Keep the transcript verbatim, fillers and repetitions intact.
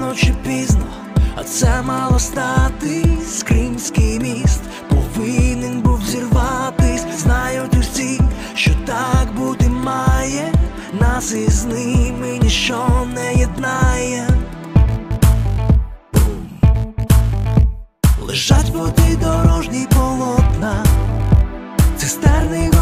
рано чи пізно, а це мало статись. Кримський міст повинен був зірватись. Знають усі, що так бути має. Нас із ними ніщо не єднає. Лежать води дорожні полотна, цистерни